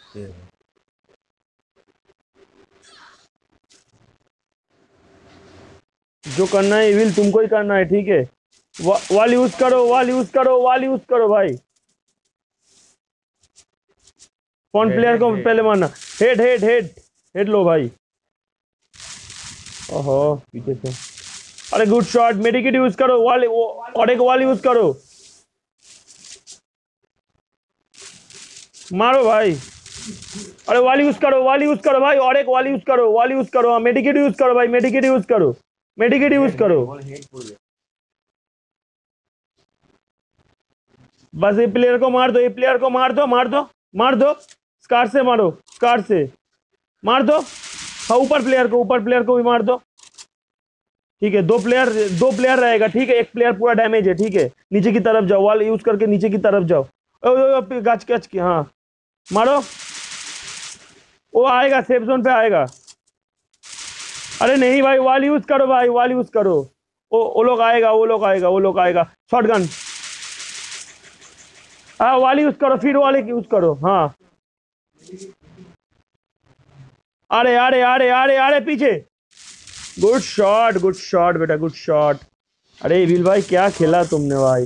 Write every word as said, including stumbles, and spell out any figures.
जो करना है इविल तुमको ही करना है, ठीक है। वा, वाल यूज करो, वाल यूज करो, वाल यूज करो भाई। कौन प्लेयर को पहले मारना? हेड हेड हेड हेड लो भाई। ओहो पीछे से। अरे गुड शॉट, मेडिकेट यूज करो, वाल और एक वाल यूज करो, मारो भाई। अरे वाल यूज करो, वाल यूज करो भाई, और एक वाल यूज करो, वाल यूज करो, मेडिकेट यूज करो भाई, मेडिकेट यूज करो, मेडिकेट यूज करो। बस ये प्लेयर को मार दो, ये प्लेयर को मार दो, मार दो, मार दो, स्कार से मारो, स्कार से मार दो। हाँ ऊपर प्लेयर को, ऊपर प्लेयर को भी मार दो, ठीक है। दो प्लेयर, दो प्लेयर रहेगा, ठीक है। एक प्लेयर पूरा डैमेज है, ठीक है। नीचे की तरफ जाओ, वॉल यूज करके नीचे की तरफ जाओ। ओ, ओ, ओ, गच गच की, हाँ मारो। वो आएगा, सेफ जोन पे आएगा। अरे नहीं भाई, वॉल यूज करो भाई, वॉल यूज करो। वो वो लोग आएगा, वो लोग आएगा, वो लोग आएगा। शॉटगन, हाँ वाली यूज करो, फिर वाले यूज करो, हाँ। अरे अरे अरे अरे अरे पीछे। गुड शॉट, गुड शॉट बेटा, गुड शॉट। अरे विल भाई क्या खेला तुमने भाई।